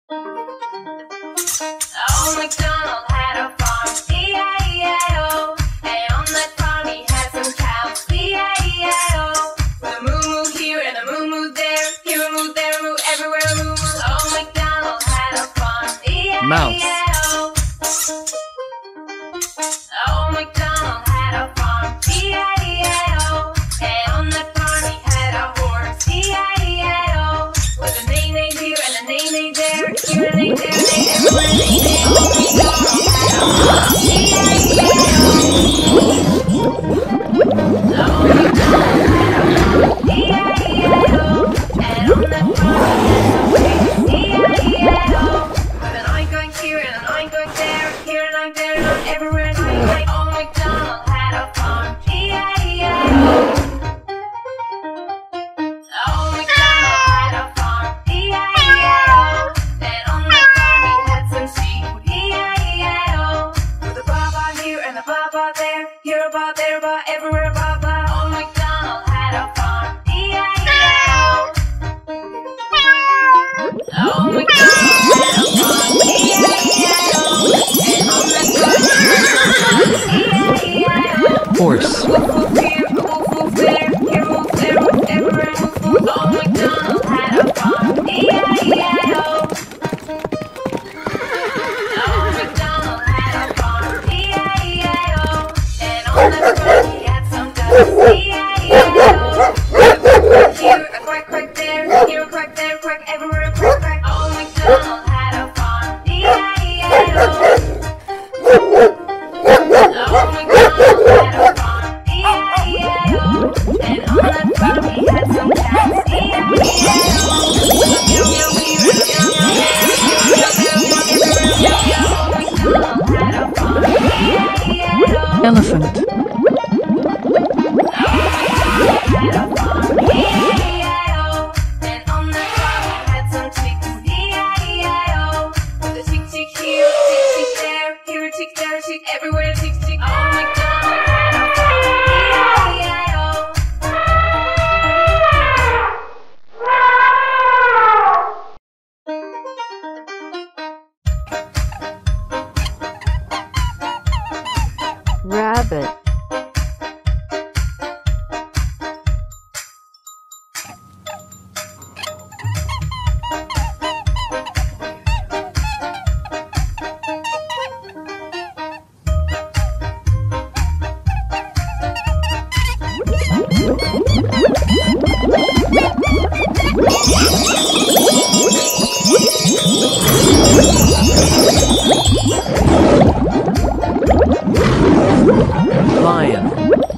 Old MacDonald had a farm, E-I-E-I-O. And on that farm he had some cows, E-I-E-I-O. With a moo-moo here and a moo-moo there, here a moo, there a moo, everywhere a moo-moo. Old MacDonald had a farm, E-I-E-I-O. Old MacDonald had a farm, E-I-E-I-O. And on that farm he had a horse, E-I-E-I-O. With a neigh-neigh here and a neigh-neigh there, here a neigh, there a neigh, everywhere a neigh-neigh. Old MacDonald had a farm, E-I-E-I-O. Old MacDonald had a farm, E-I-E-I-O. And on that farm he had some pigs, E-I-E-I-O. With an oink oink here and an oink oink there, here an oink, there an oink, everywhere an oink oink. Old MacDonald had a farm, E-I-E-I-O. Old MacDonald had a farm, E-I-E-I-O. And on that farm he had some sheep, E-I-E-I-O. With a baa-baa here and a baa-baa there, here a baa, there a baa, everywhere a baa-baa. Old MacDonald had a farm, E-I-E-I-O. Old MacDonald had a farm, E-I-E-I-O. And on that farm he had some cows, E-I-E-I-O. Horse. Woof woof here, a woof woof there, here a woof, there a woof, everywhere a woof woof. Old MacDonald had a farm, E-I-E-I-O. Old MacDonald had a farm, E-I-E-I-O. And on that farm he had some ducks, E-I-E-I-O. Here a quack quack there, here a quack, there a quack, everywhere a quack quack. Old MacDonald had a farm, E-I-E-I-O. Old MacDonald had a farm, E-I-E-I-O. And on that farm he had some cats, E-I-E-I-O. Meow meow here, meow meow there, meow meow meow, everywhere a meow. Old MacDonald had a farm, E-I-E-I-O. Elephant. Had a farm, E-I-E-I-O. And on that farm he had some chicks, E-I-E-I-O. With a chick chick here, chick chick there, here a chick, there a chick, everywhere a chick chick. Old MacDonald had a farm, E-I-E-I-O. Rabbit. Lion.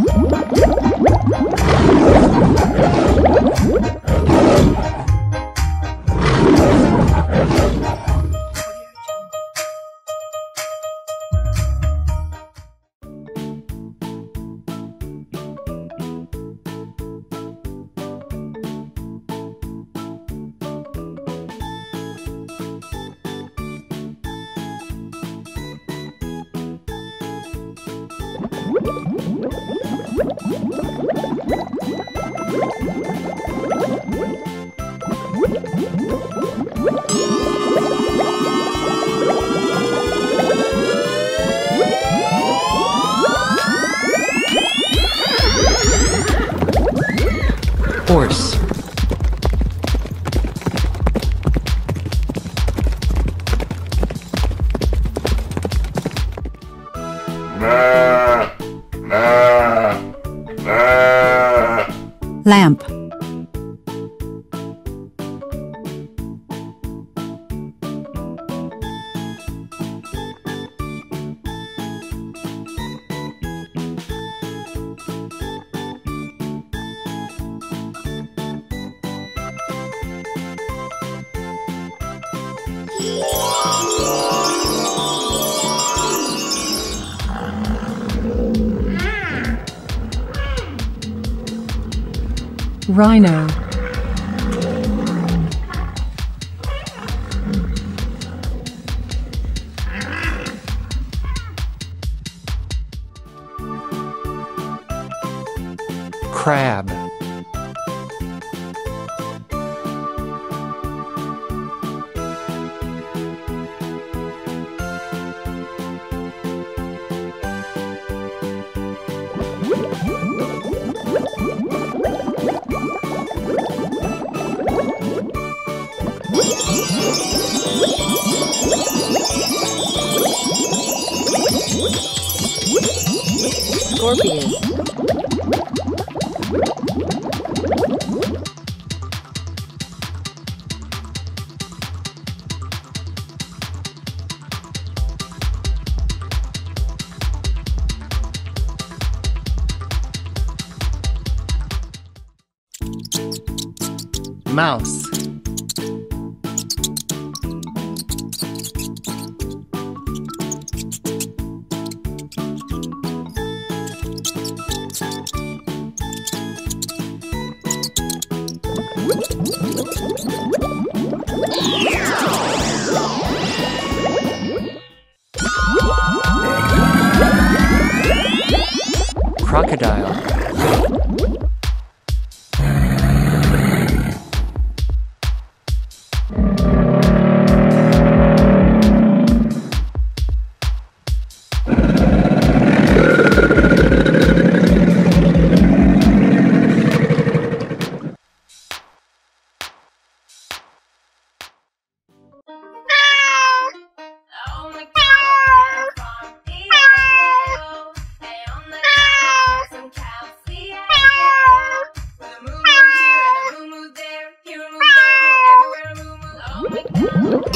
Horse. Lamp. Rhino. Crab. Scorpion. Mouse. Crocodile. Oh my God, farm, E-I-E-I-O. And on the farm, some cows, E-I-E-I-O. With a moo moo here and a moo moo there, here a moo there, everywhere a moo moo. Oh my God.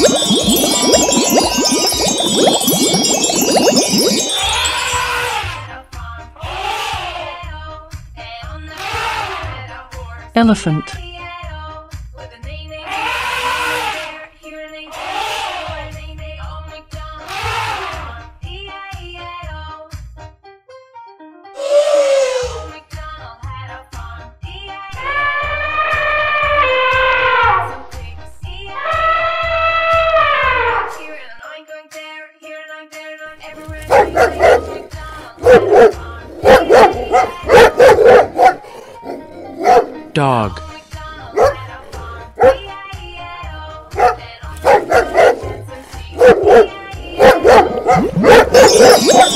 At a farm, E-I-E-I-O. And on the farm, at a horse, Elephant. E-I-E-I-O. With a neigh neigh there, here a neigh there, neigh neigh. Oh my God. E-I-E-I-O. Old MacDonald had a farm. E-I-E-I-O. Some pigs. E-I-E-I-O. Here and an oink oink there, here and oink there, and oink everywhere. Old MacDonald had a farm. E-I-E-I-O. Dog. MacDonald had a farm. E-I-E-I-O. And on the farm, some sheep. E-I-E-I-O.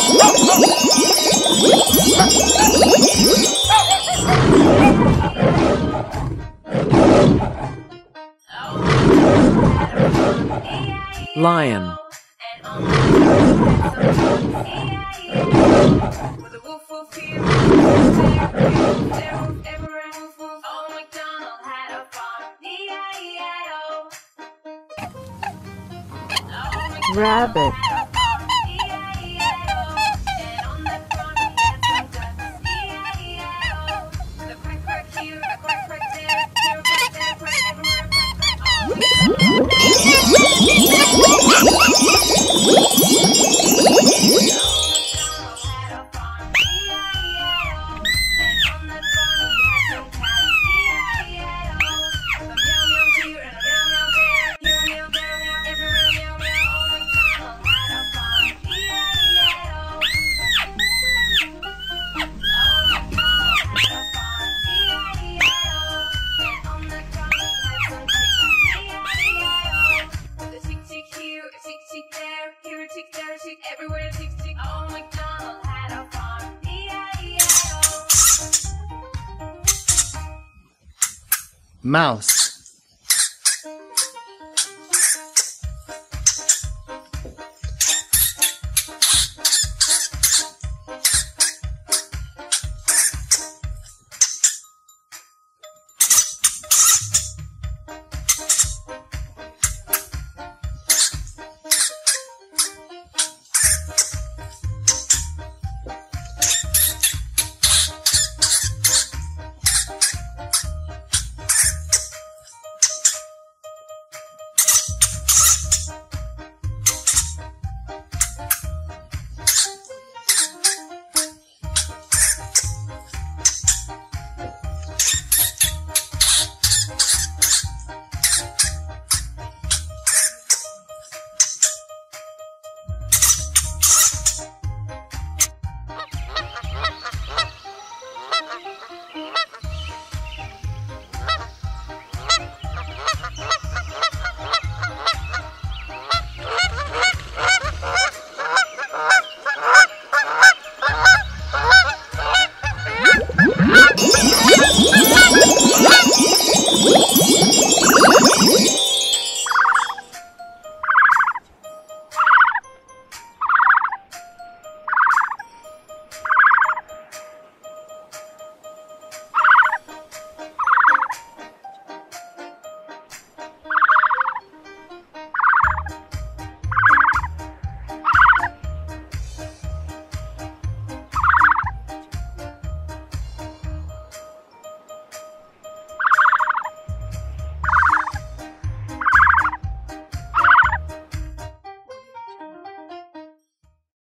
Lion. And on the farm, some chickens. E-I-E-I-O. With a woof woof here, woof there, woof everywhere, woof woof. Old MacDonald had a farm. E-I-E-I-O. Old MacDonald Rabbit. had a farm. E-I-E-I-O. And on that farm he had some ducks. E-I-E-I-O. With a quack quack here, a quack quack there, here a quack there, quack everywhere, quack quack. Old MacDonald had a farm. E-I-E-I-O. And on that farm he had some cows. E-I-E-I-O. With a meow meow here and a meow meow there, here a meow meow meow, everywhere meow meow. Old MacDonald had a farm. E-I-E-I-O. Old MacDonald had a farm. E-I-E-I-O. And on that farm he had some chickens. E-I-E-I-O. With a chick chick here, a chick chick there, here a chick, there a chick, everywhere a chick chick. Old MacDonald had a farm. E-I-E-I-O. Mouse.